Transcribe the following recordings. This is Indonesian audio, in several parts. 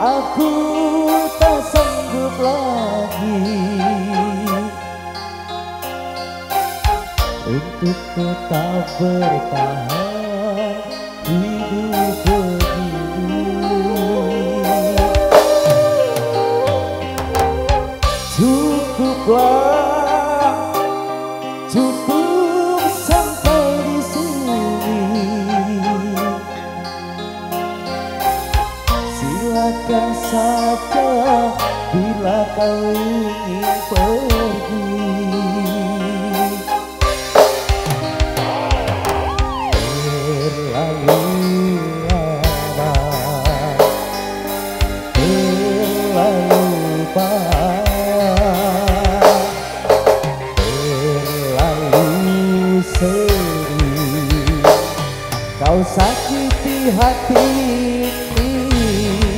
Aku tak sanggup lagi untuk tetap bertahan hidup begini. Cukuplah, cukup sampai di sini. Silakan saja bila kau ingin pergi. Terlalu lama, terlalu panjang, terlalu sering kau sakiti hati ini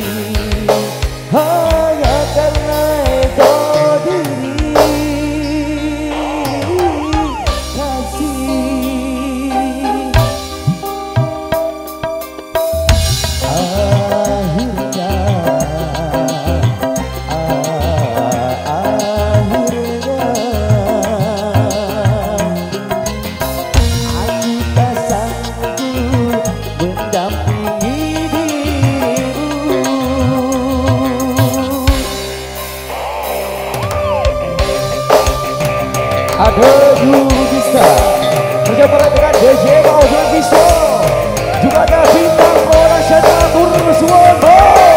hanya karena ego diri. Kasih akhirnya aku tak sanggup mendampingi dirimu. Ada bisa berjumpa dengan DJ Maudon Bisa, juga ada bintang Korashana Nursuwono.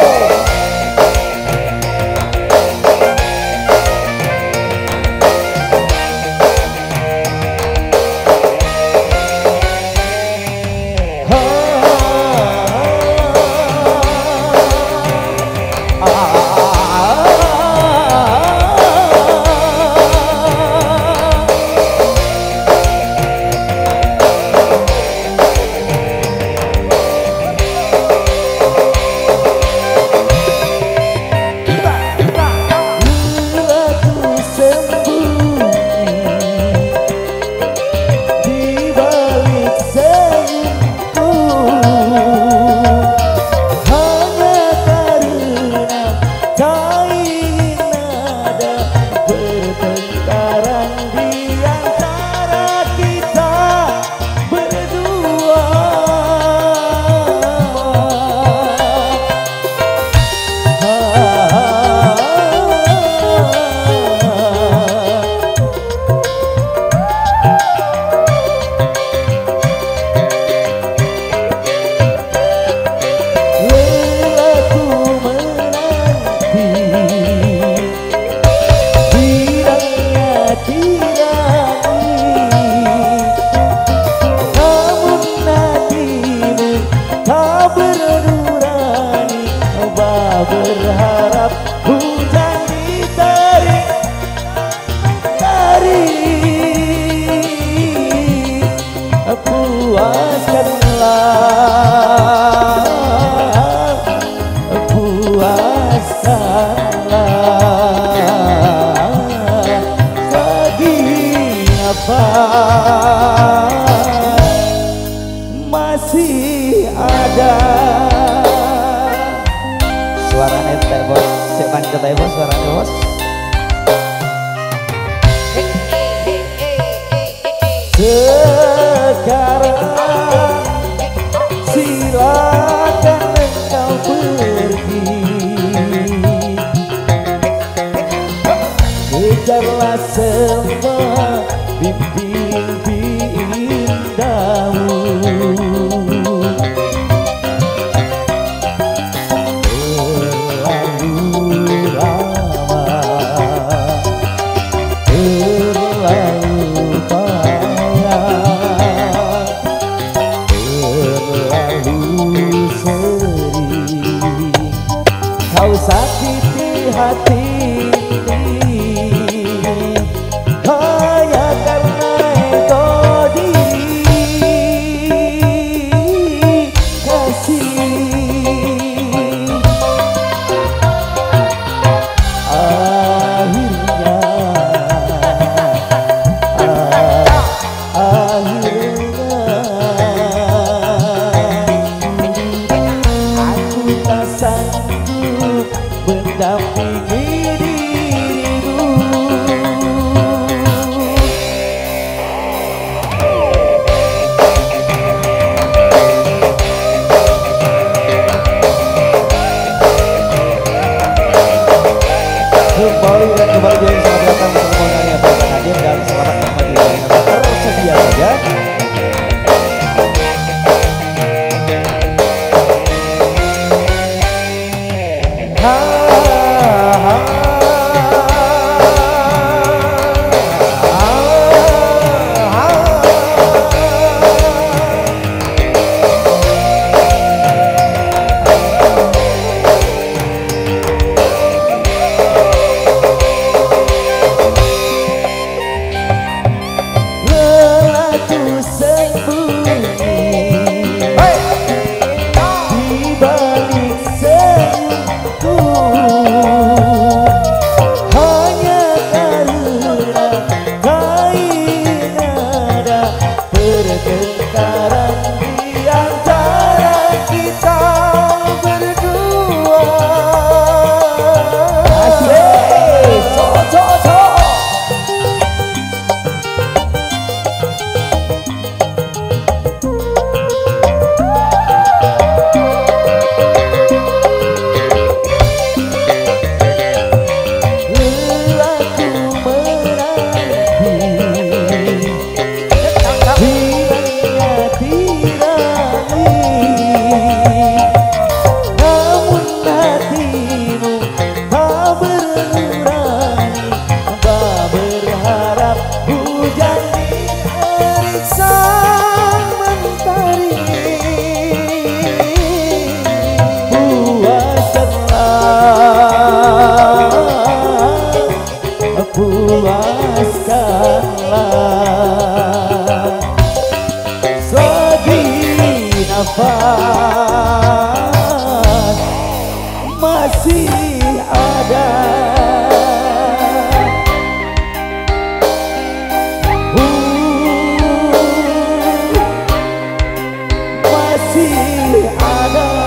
Berharap hujan ditarik, puaskanlah, sedih apa masih ada. Suaranya teh bos, cek pancet teh bos, suaranya bos. Sekarang silakan engkau pergi, kejarlah semua mimpi indahmu. Kau sakiti hati ini hanya karena ego diri. Kasih akhirnya aku tak sanggup mendampingi dirimu. Kembali dan kembali jadi selamat datang semuanya para hadir dan selamat menikmati layanan tersedia saja. Puaskanlah selagi nafas masih ada. Masih ada.